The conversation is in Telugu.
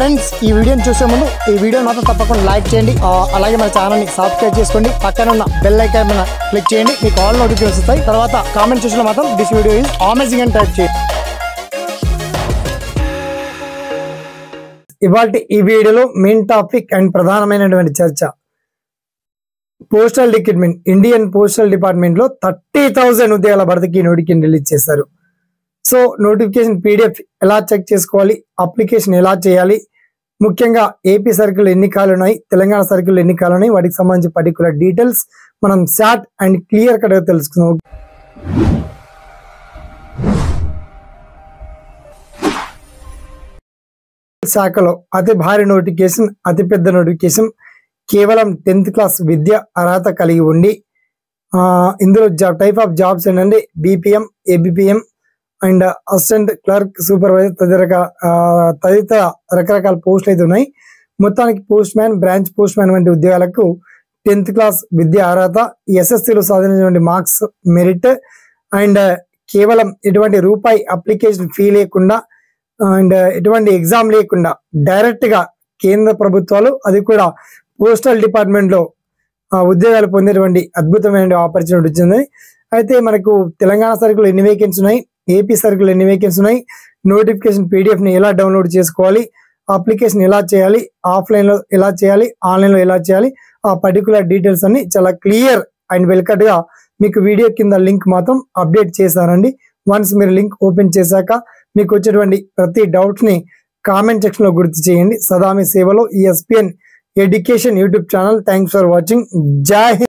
ఫ్రెండ్స్ ఈ వీడియోని చూసే ముందు ఈ వీడియో మాత్రం తప్పకుండా లైక్ చేయండి, అలాగే మన ఛానల్ని సబ్స్క్రైబ్ చేసుకోండి, పక్కన ఉన్న బెల్ ఐకాన్ మీద క్లిక్ చేయండి, మీకు ఆల్ నోటిఫికేషన్స్ వస్తాయి. తర్వాత కామెంట్ సెక్షన్లో మాత్రం దిస్ వీడియో ఈజ్ అమేజింగ్ అని టైప్ చేయండి. ఇవాళ ఈ వీడియోలో మెయిన్ టాపిక్ అండ్ ప్రధానమైనటువంటి చర్చ postal recruitment. Indian postal department లో 30,000 ఉద్యోగాల భర్తీకి నోటిఫికేషన్ రిలీజ్ చేశారు. సో నోటిఫికేషన్ PDF ఎలా చెక్ చేసుకోవాలి, అప్లికేషన్ ఎలా చేయాలి, ముఖ్యంగా ఏపీ సర్కిల్ ఎన్ని ఖాళీలు ఉన్నాయి, తెలంగాణ సర్కిల్ ఎన్ని ఖాళీలు ఉన్నాయి, వాటికి సంబంధించి పర్టికులర్ డీటెయిల్స్ మనం షార్ట్ అండ్ క్లియర్ కట్ గా తెలుసుకుందాం. శాఖలో అతి భారీ నోటిఫికేషన్, అతి పెద్ద నోటిఫికేషన్, కేవలం 10th క్లాస్ విద్య అర్హత కలిగి ఉండి ఇందులో టైప్ ఆఫ్ జాబ్స్ ఏంటంటే BPM, ABPM and assistant clerk, supervisor తదితర రకరకాల పోస్టులు అయితే ఉన్నాయి. మొత్తానికి postman, branch postman వంటి ఉద్యోగాలకు 10th క్లాస్ విద్య అర్హత, SSCలో సాధించినటువంటి మార్క్స్, మెరిట్ అండ్ కేవలం ఎటువంటి రూపాయి అప్లికేషన్ ఫీ లేకుండా అండ్ ఎటువంటి ఎగ్జామ్ లేకుండా డైరెక్ట్ గా కేంద్ర ప్రభుత్వాలు, అది కూడా పోస్టల్ డిపార్ట్మెంట్ లో ఉద్యోగాలు పొందేటువంటి అద్భుతమైన ఆపర్చునిటీ వచ్చింది. అయితే మనకు తెలంగాణ సర్కిల్ ఎన్ని వేకెన్సీ ఉన్నాయి, ఏపీ సర్కిల్ ఎన్ని వేకెన్సీ ఉన్నాయి, నోటిఫికేషన్ PDF ని ఎలా డౌన్లోడ్ చేసుకోవాలి, అప్లికేషన్ ఎలా చేయాలి, ఆఫ్లైన్ లో ఎలా చేయాలి, ఆన్లైన్ లో ఎలా చేయాలి, ఆ పర్టికులర్ డీటెయిల్స్ అన్ని చాలా క్లియర్ అండ్ వెల్కట్ గా మీకు వీడియో కింద లింక్ మాత్రం అప్డేట్ చేశారండి. వన్స్ మీరు లింక్ ఓపెన్ చేశాక మీకు వచ్చేటువంటి ప్రతి డౌట్స్ ని కామెంట్ సెక్షన్ లో గుర్తు చేయండి. సదా మీ సేవలో ESPN education YouTube channel. Thanks for watching. జై హింద్.